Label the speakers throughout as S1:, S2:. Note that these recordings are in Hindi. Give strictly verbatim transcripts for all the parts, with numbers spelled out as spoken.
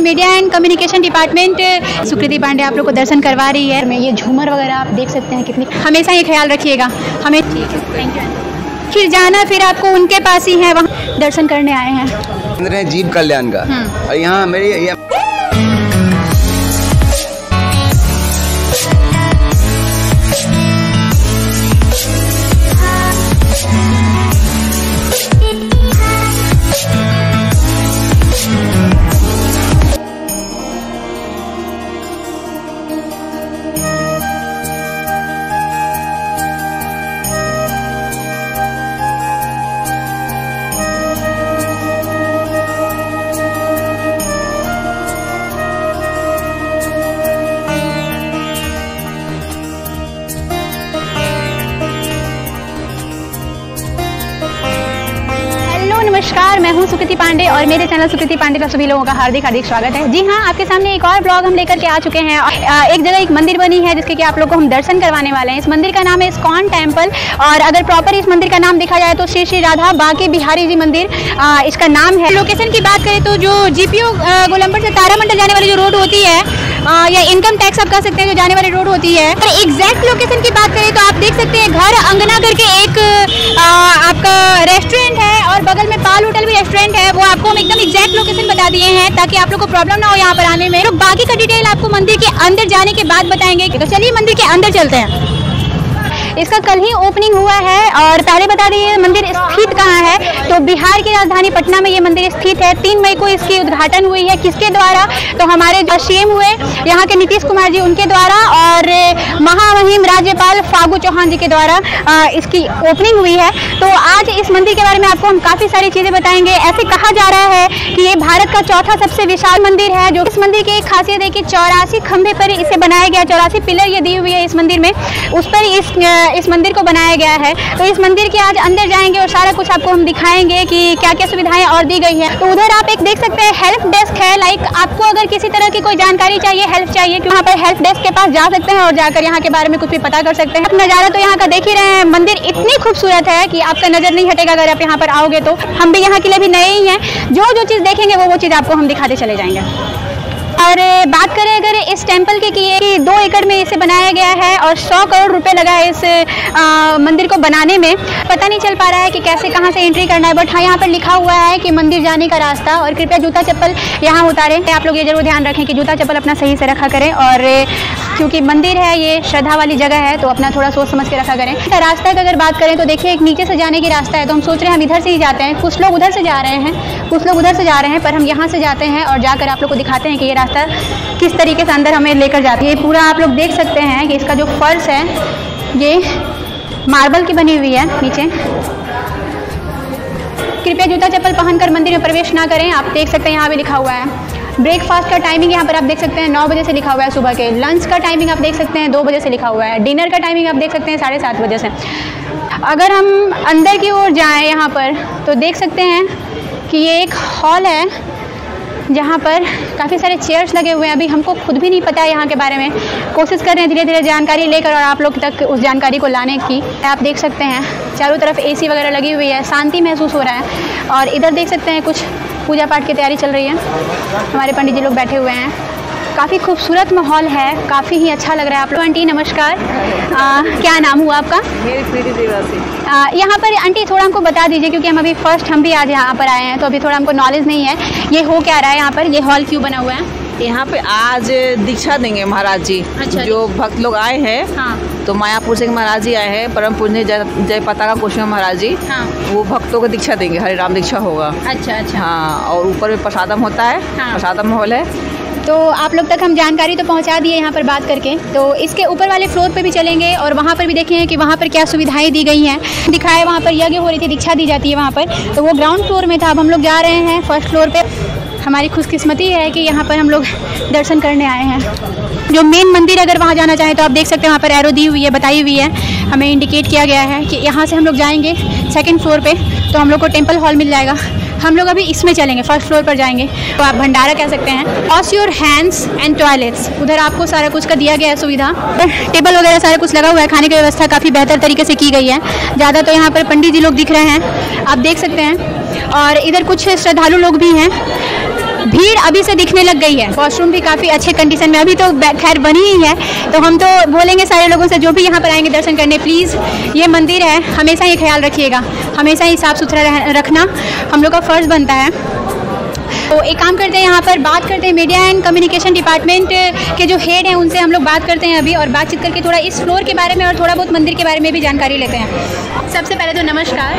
S1: Media and communication department Sukriti Pandey आप लोग को दर्शन करवा रही है। मैं ये झूमर वगैरह आप देख सकते हैं कितनी, हमेशा ये ख्याल रखिएगा हमें। ठीक है, थैंक यू। फिर जाना फिर आपको उनके पास ही है, वहाँ दर्शन करने आए हैं।
S2: जीव कल्याण का और यहाँ मेरी
S1: नमस्कार, मैं हूं सुकृति पांडे और मेरे चैनल सुकृति पांडे पर सभी लोगों का हार्दिक हार्दिक स्वागत है। जी हां, आपके सामने एक और ब्लॉग हम लेकर के आ चुके हैं। एक जगह एक मंदिर बनी है जिसके कि आप लोग को हम दर्शन करवाने वाले हैं। इस मंदिर का नाम है इस्कॉन टेम्पल और अगर प्रॉपर इस मंदिर का नाम देखा जाए तो श्री श्री राधा बांके बिहारी जी मंदिर इसका नाम है। लोकेशन की बात करें तो जो जीपीओ गोलम्बर से तारामंडल जाने वाली जो रोड होती है आ, या इनकम टैक्स आप कह सकते हैं जो जाने वाली रोड होती है। अगर एग्जैक्ट लोकेशन की बात करें तो आप देख सकते हैं घर अंगना करके एक आ, आपका रेस्टोरेंट है और बगल में पाल होटल भी रेस्टोरेंट है। वो आपको हम एकदम एग्जैक्ट लोकेशन बता दिए हैं ताकि आप लोग को प्रॉब्लम ना हो यहाँ पर आने में। तो बाकी का डिटेल आपको मंदिर के अंदर जाने के बाद बताएंगे। तो चलिए मंदिर के अंदर चलते हैं। इसका कल ही ओपनिंग हुआ है और पहले बता दिए मंदिर स्थित कहाँ है। तो बिहार की राजधानी पटना में ये मंदिर स्थित है। तीन मई को इसकी उद्घाटन हुई है। किसके द्वारा? तो हमारे जो सीएम हुए यहाँ के नीतीश कुमार जी उनके द्वारा और महामहिम राज्यपाल फागू चौहान जी के द्वारा इसकी ओपनिंग हुई है। तो आज इस मंदिर के बारे में आपको हम काफ़ी सारी चीज़ें बताएंगे। ऐसे कहा जा रहा है कि ये भारत का चौथा सबसे विशाल मंदिर है। जो इस मंदिर की एक खासियत है कि चौरासी खंभे पर इसे बनाया गया, चौरासी पिलर ये दी हुई है इस मंदिर में, उस पर इस इस मंदिर को बनाया गया है। तो इस मंदिर के आज अंदर जाएंगे और सारा कुछ आपको हम दिखाएंगे कि क्या क्या सुविधाएं और दी गई है। तो उधर आप एक देख सकते हैं हेल्प डेस्क है। लाइक आपको अगर किसी तरह की कोई जानकारी चाहिए, हेल्प चाहिए, कि वहाँ पर हेल्प डेस्क के पास जा सकते हैं और जाकर यहाँ के बारे में कुछ भी पता कर सकते हैं। नज़ारा तो यहाँ का देख ही रहे हैं। मंदिर इतनी खूबसूरत है कि आपका नजर नहीं हटेगा अगर आप यहाँ पर आओगे तो। हम भी यहाँ के लिए भी नए ही हैं। जो जो चीज़ देखेंगे वो वो चीज़ आपको हम दिखाते चले जाएंगे। और बात करें अगर इस टेंपल के कि दो एकड़ में इसे बनाया गया है और सौ करोड़ रुपए लगा है इस आ, मंदिर को बनाने में। पता नहीं चल पा रहा है कि कैसे कहाँ से एंट्री करना है, बट हाँ यहाँ पर लिखा हुआ है कि मंदिर जाने का रास्ता। और कृपया जूता चप्पल यहाँ उतारें। आप लोग ये जरूर ध्यान रखें कि जूता चप्पल अपना सही से रखा करें और क्योंकि मंदिर है, ये श्रद्धा वाली जगह है, तो अपना थोड़ा सोच समझ के रखा करें। रास्ता की अगर बात करें तो देखिए एक नीचे से जाने की रास्ता है। तो हम सोच रहे हैं हम इधर से ही जाते हैं। कुछ लोग उधर से जा रहे हैं, कुछ लोग उधर से जा रहे हैं, पर हम यहाँ से जाते हैं और जाकर आप लोग को दिखाते हैं कि ये रास्ता किस तरीके से अंदर हमें लेकर जाती है। ये पूरा आप लोग देख सकते हैं कि इसका जो फर्श है ये मार्बल की बनी हुई है नीचे। कृपया जूता चप्पल पहनकर मंदिर में प्रवेश ना करें। आप देख सकते हैं यहाँ पे लिखा हुआ है। ब्रेकफास्ट का टाइमिंग यहाँ पर आप देख सकते हैं नौ बजे से लिखा हुआ है सुबह के। लंच का टाइमिंग आप देख सकते हैं दो बजे से लिखा हुआ है। डिनर का टाइमिंग आप देख सकते हैं साढ़े सात बजे से। अगर हम अंदर की ओर जाएँ यहाँ पर तो देख सकते हैं कि ये एक हॉल है जहाँ पर काफ़ी सारे चेयर्स लगे हुए हैं। अभी हमको खुद भी नहीं पता है यहाँ के बारे में। कोशिश कर रहे हैं धीरे धीरे जानकारी लेकर और आप लोग तक उस जानकारी को लाने की। आप देख सकते हैं चारों तरफ एसी वगैरह लगी हुई है, शांति महसूस हो रहा है। और इधर देख सकते हैं कुछ पूजा पाठ की तैयारी चल रही है। हमारे पंडित जी लोग बैठे हुए हैं। काफ़ी खूबसूरत माहौल है, काफ़ी ही अच्छा लग रहा है। आप लोग आंटी नमस्कार, आ, क्या नाम हुआ आपका?
S3: मेरी प्रीति देवासी।
S1: यहाँ पर आंटी थोड़ा हमको बता दीजिए क्योंकि हम अभी फर्स्ट हम भी आज यहाँ पर आए हैं तो अभी थोड़ा हमको नॉलेज नहीं है। ये हो क्या रहा है यहाँ पर? ये हॉल क्यों बना हुआ है?
S3: यहाँ पे आज दीक्षा देंगे महाराज जी।
S1: अच्छा,
S3: जो भक्त लोग आए हैं।
S1: हाँ।
S3: तो मायापुर से महाराज जी आए हैं, परम पूज्य जय जय पताका गोस्वामी महाराज जी।
S1: हाँ।
S3: वो भक्तों को दीक्षा देंगे, हरे राम दीक्षा होगा।
S1: अच्छा अच्छा।
S3: हाँ, और ऊपर में प्रसादम होता है। हाँ। प्रसादम हॉल है।
S1: तो आप लोग तक हम जानकारी तो पहुंचा दिए यहाँ पर बात करके। तो इसके ऊपर वाले फ्लोर पे भी चलेंगे और वहाँ पर भी देखेंगे कि वहाँ पर क्या सुविधाएं दी गई हैं। दिखाए वहाँ पर यज्ञ हो रही थी, दीक्षा दी जाती है वहाँ पर। तो वो ग्राउंड फ्लोर में था। अब हम लोग जा रहे हैं फर्स्ट फ्लोर पे। हमारी खुशकिस्मती है कि यहाँ पर हम लोग दर्शन करने आए हैं। जो मेन मंदिर अगर वहाँ जाना चाहें तो आप देख सकते हैं वहाँ पर एरो दी हुई है, बताई हुई है, हमें इंडिकेट किया गया है कि यहाँ से हम लोग जाएंगे सेकंड फ्लोर पे तो हम लोग को टेम्पल हॉल मिल जाएगा। हम लोग अभी इसमें चलेंगे, फर्स्ट फ्लोर पर जाएंगे। तो आप भंडारा कह सकते हैं। Wash your hands and toilets, उधर आपको सारा कुछ का दिया गया है सुविधा। टेबल वगैरह सारा कुछ लगा हुआ है। खाने की व्यवस्था काफ़ी बेहतर तरीके से की गई है। ज़्यादा तो यहाँ पर पंडित जी लोग दिख रहे हैं, आप देख सकते हैं। और इधर कुछ श्रद्धालु लोग भी हैं भीड़ अभी से दिखने लग गई है। वॉशरूम भी काफ़ी अच्छे कंडीशन में, अभी तो खैर बनी ही है, तो हम तो बोलेंगे सारे लोगों से जो भी यहाँ पर आएंगे दर्शन करने, प्लीज़ ये मंदिर है, हमेशा ये ख्याल रखिएगा, हमेशा ही साफ़ सुथरा रखना हम लोग का फ़र्ज़ बनता है। तो एक काम करते हैं, यहाँ पर बात करते हैं मीडिया एंड कम्युनिकेशन डिपार्टमेंट के जो हेड हैं उनसे हम लोग बात करते हैं अभी, और बातचीत करके थोड़ा इस फ्लोर के बारे में और थोड़ा बहुत मंदिर के बारे में भी जानकारी लेते हैं। सबसे पहले तो नमस्कार,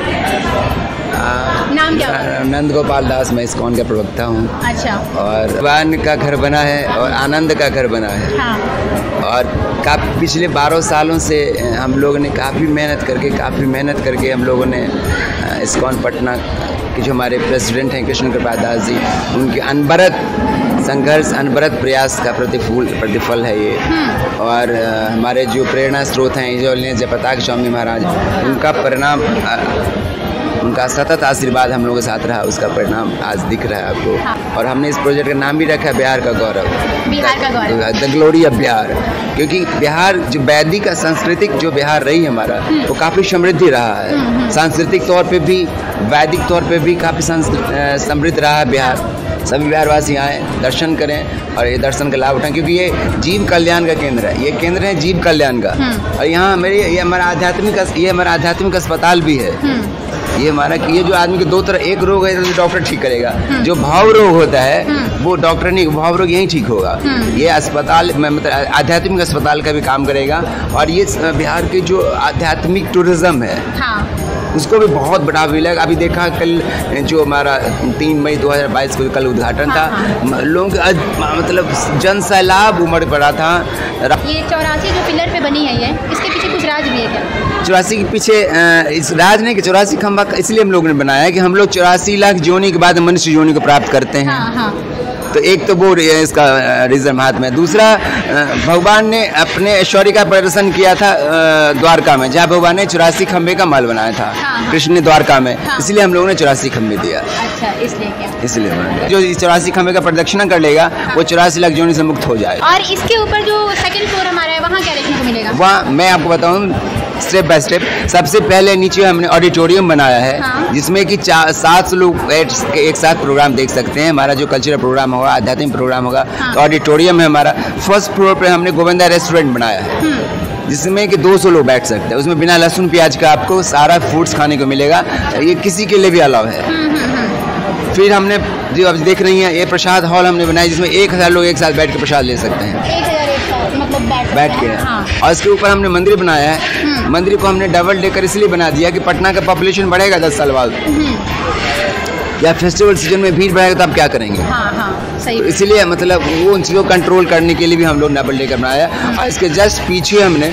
S1: नाम क्या होगा?
S2: नंद गोपाल दास, मैं इस्कॉन का प्रवक्ता हूँ।
S1: अच्छा।
S2: और भगवान का घर बना है और आनंद का घर बना है।
S1: हाँ।
S2: और काफ़ी पिछले बारह सालों से हम लोगों ने काफ़ी मेहनत करके काफ़ी मेहनत करके हम लोगों ने इस्कॉन पटना के जो हमारे प्रेसिडेंट हैं कृष्ण कृपाल दास जी, उनके अनवरत संघर्ष, अनवरत प्रयास का प्रतिफूल प्रतिफल है ये। और हमारे जो प्रेरणा स्रोत हैं जो जयप्रताप स्वामी महाराज, उनका परिणाम, उनका सतत आशीर्वाद हम लोगों के साथ रहा, उसका परिणाम आज दिख रहा है आपको। हाँ। और हमने इस प्रोजेक्ट का नाम भी रखा है बिहार का गौरव,
S1: बिहार का गौरव,
S2: द ग्लोरी ऑफ बिहार, क्योंकि बिहार जो वैदिक सांस्कृतिक जो बिहार रही हमारा, वो काफ़ी समृद्धि रहा है, सांस्कृतिक तौर पे भी, वैदिक तौर पे भी काफ़ी समृद्ध रहा है बिहार। सभी बिहारवासी आएँ, दर्शन करें और ये दर्शन का लाभ उठाएं, क्योंकि ये जीव कल्याण का केंद्र है, ये केंद्र है जीव कल्याण का। और यहाँ मेरे ये हमारा आध्यात्मिक ये हमारा आध्यात्मिक अस्पताल भी है। ये हमारा कि ये जो आदमी के दो तरह, एक रोग है तो डॉक्टर ठीक करेगा, जो भाव रोग होता है वो डॉक्टर नहीं, भाव रोग यहीं ठीक होगा। ये अस्पताल में मतलब आध्यात्मिक अस्पताल का भी काम करेगा। और ये बिहार के जो आध्यात्मिक टूरिज्म है, हाँ, उसको भी बहुत बढ़ावा मिलेगा। अभी देखा कल जो हमारा तीन मई दो हज़ार बाईस को कल उद्घाटन था, हाँ, लोग मतलब जन सैलाब उमड़ पड़ा था।
S1: ये चौरासी जो पिलर पे बनी है, ये इसके पीछे कुछ राज भी है क्या?
S2: चौरासी के पीछे इस राज नहीं कि चौरासी खंबा इसलिए हम लोगों ने बनाया है कि हम लोग चौरासी लाख योनि के बाद मनुष्य योनि को प्राप्त करते हैं। हाँ, हाँ। तो एक तो वो इसका रीजन महात्मा है। दूसरा, भगवान ने अपने ऐश्वर्य का प्रदर्शन किया था द्वारका में, जहाँ भगवान ने चौरासी खंबे का महल बनाया था। हाँ, कृष्ण ने द्वारका में, हाँ, इसलिए हम लोगों ने चौरासी खंबे दिया।
S1: अच्छा, इसलिए क्या?
S2: इसलिए जो चौरासी खंबे का प्रदक्षिणा कर लेगा, हाँ, वो चौरासी लाख योनि से मुक्त हो जाए।
S1: और इसके ऊपर जो सेकंड फ्लोर हमारा है, वहाँ क्या देखने को मिलेगा?
S2: वहाँ मैं आपको बताऊँ स्टेप बाय स्टेप। सबसे पहले नीचे हमने ऑडिटोरियम बनाया है, हाँ, जिसमें कि सात सौ लोग एक साथ प्रोग्राम देख सकते हैं। हमारा जो कल्चरल प्रोग्राम होगा, आध्यात्मिक प्रोग्राम होगा, हाँ, तो ऑडिटोरियम है हमारा। फर्स्ट फ्लोर पे हमने गोविंदा रेस्टोरेंट बनाया है, जिसमें कि दो सौ लोग बैठ सकते हैं। उसमें बिना लहसुन प्याज का आपको सारा फूड्स खाने को मिलेगा, ये किसी के लिए भी अलाउ है। फिर हमने जो अब देख रही हैं, ये प्रसाद हॉल हमने बनाया, जिसमें एक हज़ार लोग एक साथ बैठ के प्रसाद ले सकते हैं,
S1: एक हज़ार एक साथ, मतलब बैठ,
S2: बैठ के। हाँ। और इसके ऊपर हमने मंदिर बनाया है। मंदिर को हमने डबल डेकर इसलिए बना दिया कि पटना का पॉपुलेशन बढ़ेगा दस साल बाद, या फेस्टिवल सीजन में भीड़ बढ़ेगा तो आप क्या करेंगे।
S1: हाँ, हाँ, सही।
S2: तो इसलिए मतलब वो उन चीज़ों को कंट्रोल करने के लिए भी हम लोग डबल डेकर बनाया। और इसके जस्ट पीछे हमने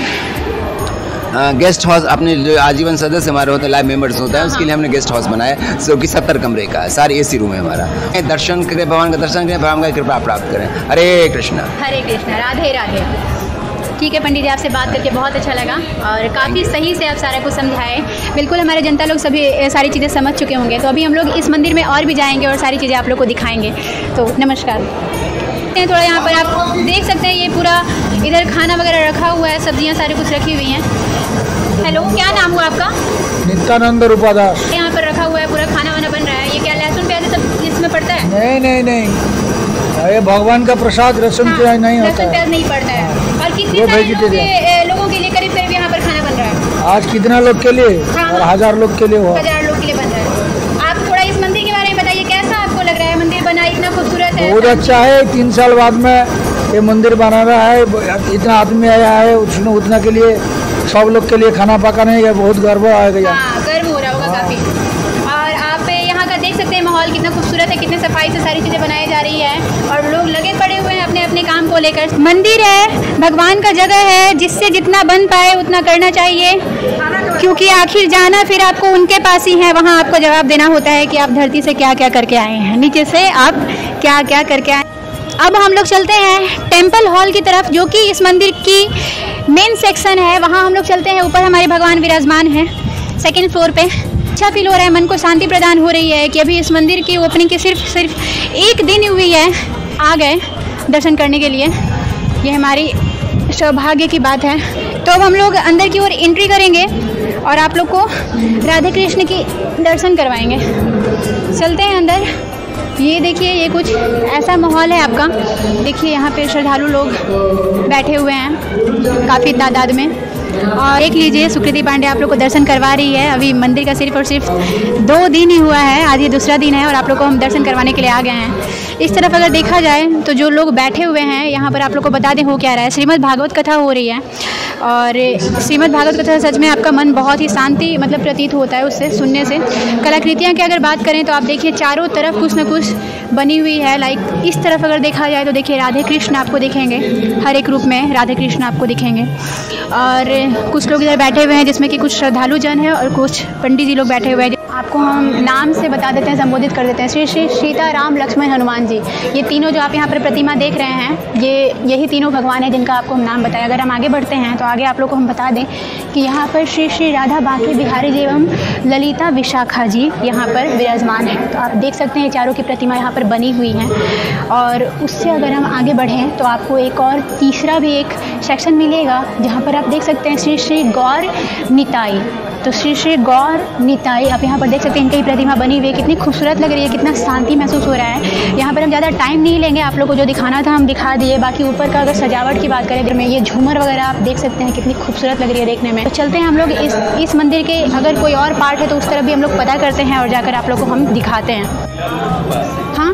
S2: गेस्ट हाउस, अपने जो आजीवन सदस्य हमारे होते हैं, लाइव मेंबर्स होता है, उसके लिए हमने गेस्ट हाउस बनाया, जो कि सत्तर कमरे का है, सारे एसी रूम है हमारा। दर्शन करें, भगवान का दर्शन करें, भगवान का कृपा प्राप्त करें। हरे कृष्णा,
S1: हरे कृष्णा, राधे राधे। ठीक है पंडित जी, आपसे बात करके बहुत अच्छा लगा और काफ़ी सही से आप सारा कुछ समझाए। बिल्कुल हमारे जनता लोग सभी सारी चीज़ें समझ चुके होंगे। तो अभी हम लोग इस मंदिर में और भी जाएंगे और सारी चीज़ें आप लोग को दिखाएंगे। तो नमस्कार। थोड़ा यहाँ पर आप देख सकते हैं, ये पूरा इधर खाना वगैरह रखा हुआ है, सब्जियाँ सारी कुछ रखी हुई हैं। हेलो, क्या नाम हुआ आपका?
S4: नित्यानंद रूपादास।
S1: यहाँ पर रखा हुआ है, पूरा खाना वाना बन रहा है। ये क्या लहसुन प्याज सब इसमें पड़ता है?
S4: नहीं नहीं नहीं, ये भगवान का प्रसाद, लहसुन प्याज नहीं होता है।
S1: लहसुन प्याज नहीं पड़ता है। और कितने सारे लोगों के लिए करीब करीब यहाँ पर खाना बन रहा है?
S4: आज कितना लोग के लिए? और हजार लोग के लिए हुआ।
S1: हजार लोग के लिए बन रहा है। आप थोड़ा इस मंदिर के बारे में बताइए, कैसा आपको लग रहा है? मंदिर बना इतना खूबसूरत है,
S4: बहुत अच्छा है। तीन साल बाद में ये मंदिर बना रहा है, इतना आदमी आया है, उसने उतना के लिए सब लोग के लिए खाना पकाने का बहुत गर्व आएगा।
S1: हाँ, गर्व हो रहा होगा काफ़ी। और आप यहाँ का देख सकते हैं माहौल कितना खूबसूरत है, कितने सफाई से सारी चीज़ें बनाई जा रही है और लोग लगे पड़े हुए हैं अपने अपने काम को लेकर। मंदिर है, भगवान का जगह है, जिससे जितना बन पाए उतना करना चाहिए, क्योंकि आखिर जाना फिर आपको उनके पास ही है। वहाँ आपको जवाब देना होता है कि आप धरती से क्या क्या करके आए हैं, नीचे से आप क्या क्या करके आए। अब हम लोग चलते हैं टेम्पल हॉल की तरफ, जो कि इस मंदिर की मेन सेक्शन है। वहाँ हम लोग चलते हैं। ऊपर हमारे भगवान विराजमान हैं सेकेंड फ्लोर पे। अच्छा फील हो रहा है, मन को शांति प्रदान हो रही है कि अभी इस मंदिर की ओपनिंग की सिर्फ सिर्फ एक दिन हुई है, आ गए दर्शन करने के लिए। ये हमारी सौभाग्य की बात है। तो अब हम लोग अंदर की ओर एंट्री करेंगे और आप लोग को राधे कृष्ण की दर्शन करवाएंगे। चलते हैं अंदर। ये देखिए, ये कुछ ऐसा माहौल है आपका। देखिए यहाँ पे श्रद्धालु लोग बैठे हुए हैं काफ़ी तादाद में। और देख लीजिए, सुकृति पांडे आप लोग को दर्शन करवा रही है। अभी मंदिर का सिर्फ और सिर्फ दो दिन ही हुआ है, आज ये दूसरा दिन है और आप लोग को हम दर्शन करवाने के लिए आ गए हैं। इस तरफ अगर देखा जाए तो जो लोग बैठे हुए हैं यहाँ पर, आप लोग को बता दें हो क्या रहा है। श्रीमद् भागवत कथा हो रही है और श्रीमद् भागवत कथा सच में आपका मन बहुत ही शांति मतलब प्रतीत होता है उससे सुनने से। कलाकृतियाँ की अगर बात करें तो आप देखिए चारों तरफ कुछ न कुछ बनी हुई है। लाइक इस तरफ अगर देखा जाए तो देखिए राधे कृष्ण आपको दिखेंगे, हर एक रूप में राधे कृष्ण आपको दिखेंगे। और कुछ लोग इधर बैठे हुए हैं जिसमें कि कुछ श्रद्धालु जन है और कुछ पंडित जी लोग बैठे हुए हैं। आपको हम नाम से बता देते हैं, संबोधित कर देते हैं। श्री श्री सीता राम लक्ष्मण हनुमान जी, ये तीनों जो आप यहाँ पर प्रतिमा देख रहे हैं, ये यही तीनों भगवान हैं जिनका आपको हम नाम बताया। अगर हम आगे बढ़ते हैं तो आगे आप लोग को हम बता दें कि यहाँ पर श्री श्री राधा बांके बिहारी जी एवं ललिता विशाखा जी यहाँ पर विराजमान हैं। तो आप देख सकते हैं चारों की प्रतिमा यहाँ पर बनी हुई हैं। और उससे अगर हम आगे बढ़ें तो आपको एक और तीसरा भी एक सेक्शन मिलेगा जहाँ पर आप देख सकते हैं श्री श्री गौर निताई। तो श्री श्री गौर निताई आप यहाँ पर देख सकते हैं, इनकी प्रतिमा बनी हुई है। कितनी खूबसूरत लग रही है, कितना शांति महसूस हो रहा है। यहाँ पर हम ज़्यादा टाइम नहीं लेंगे, आप लोग को जो दिखाना था हम दिखा दिए। बाकी ऊपर का अगर सजावट की बात करें तो में ये झूमर वगैरह आप देख सकते हैं कितनी खूबसूरत लग रही है देखने में। तो चलते हैं हम लोग इस इस मंदिर के अगर कोई और पार्ट है तो उस तरफ भी हम लोग पता करते हैं और जाकर आप लोग को हम दिखाते हैं। हाँ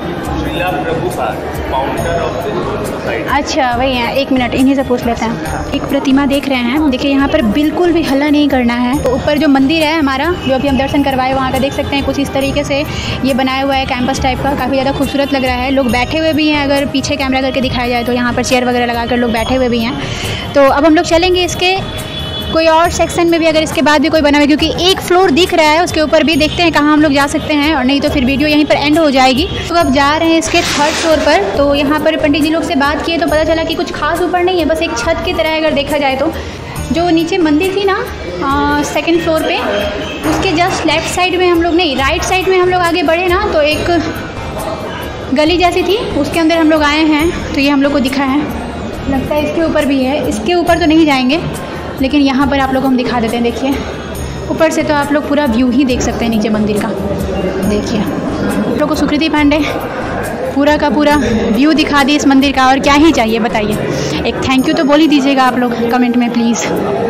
S1: अच्छा वही है, एक मिनट इन्हीं से पूछ लेते हैं। एक प्रतिमा देख रहे हैं, देखिए यहाँ पर बिल्कुल भी हल्ला नहीं करना है। तो ऊपर जो मंदिर है हमारा जो अभी हम दर्शन करवाए वहाँ का देख सकते हैं कुछ इस तरीके से ये बनाया हुआ है, कैंपस टाइप का, काफ़ी ज़्यादा खूबसूरत लग रहा है। लोग बैठे हुए भी हैं, अगर पीछे कैमरा करके दिखाया जाए तो यहाँ पर चेयर वगैरह लगा कर लोग बैठे हुए भी हैं। तो अब हम लोग चलेंगे इसके कोई और सेक्शन में भी, अगर इसके बाद भी कोई बना हुआ है, क्योंकि एक फ्लोर दिख रहा है उसके ऊपर भी देखते हैं कहाँ हम लोग जा सकते हैं, और नहीं तो फिर वीडियो यहीं पर एंड हो जाएगी। तो अब जा रहे हैं इसके थर्ड फ्लोर पर। तो यहाँ पर पंडित जी लोग से बात किए तो पता चला कि कुछ खास ऊपर नहीं है, बस एक छत की तरह अगर देखा जाए तो। जो नीचे मंदिर थी ना सेकेंड फ्लोर पे, उसके जस्ट लेफ्ट साइड में हम लोग नहीं राइट साइड में हम लोग आगे बढ़े ना तो एक गली जैसी थी, उसके अंदर हम लोग आए हैं। तो ये हम लोग को दिखा है, लगता है इसके ऊपर भी है। इसके ऊपर तो नहीं जाएंगे लेकिन यहाँ पर आप लोग को हम दिखा देते हैं। देखिए ऊपर से तो आप लोग पूरा व्यू ही देख सकते हैं नीचे मंदिर का। देखिए आप लोग को सुकृति पांडे पूरा का पूरा व्यू दिखा दी इस मंदिर का, और क्या ही चाहिए बताइए। एक थैंक यू तो बोल ही दीजिएगा आप लोग कमेंट में प्लीज़।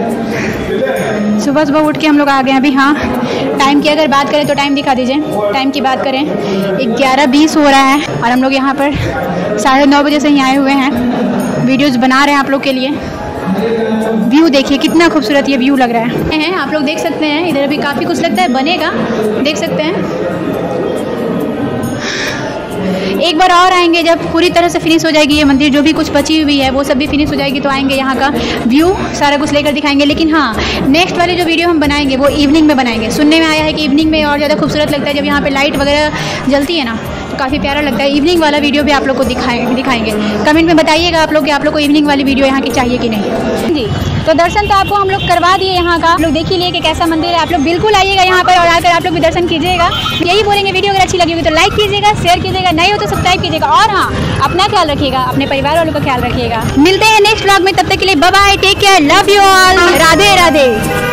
S1: सुबह सुबह उठ के हम लोग आ गए अभी। हाँ टाइम की अगर बात करें तो टाइम दिखा दीजिए। टाइम की बात करें ग्यारह बीस हो रहा है और हम लोग यहाँ पर साढ़े नौ बजे से ही आए हुए हैं, वीडियोज़ बना रहे हैं आप लोग के लिए। व्यू देखिए कितना खूबसूरत ये व्यू लग रहा है, हैं आप लोग देख सकते हैं। इधर भी काफ़ी कुछ लगता है बनेगा, देख सकते हैं। एक बार और आएंगे जब पूरी तरह से फिनिश हो जाएगी ये मंदिर, जो भी कुछ बची हुई है वो सब भी फिनिश हो जाएगी तो आएंगे, यहाँ का व्यू सारा कुछ लेकर दिखाएंगे। लेकिन हाँ नेक्स्ट वाले जो वीडियो हम बनाएंगे वो इवनिंग में बनाएंगे। सुनने में आया है कि इवनिंग में और ज़्यादा खूबसूरत लगता है, जब यहाँ पे लाइट वगैरह जलती है ना तो काफ़ी प्यारा लगता है। इवनिंग वाला वीडियो भी आप लोग को दिखाएंगे दिखाएंगे कमेंट में बताइएगा आप लोग कि आप लोग को इवनिंग वाली वीडियो यहाँ की चाहिए कि नहीं जी। तो दर्शन तो आपको हम लोग करवा दिए यहाँ का, आप लोग देख ही लिए कि कैसा मंदिर है। आप लोग बिल्कुल आइएगा यहाँ पर और आकर आप लोग भी दर्शन कीजिएगा। यही बोलेंगे, वीडियो अगर अच्छी लगी होगी तो लाइक कीजिएगा, शेयर कीजिएगा, नहीं हो तो सब्सक्राइब कीजिएगा। और हाँ अपना ख्याल रखिएगा, अपने परिवार वालों का ख्याल रखिएगा। मिलते हैं नेक्स्ट व्लॉग में, तब तक के लिए bye bye, take care, love you all, Radhe Radhe.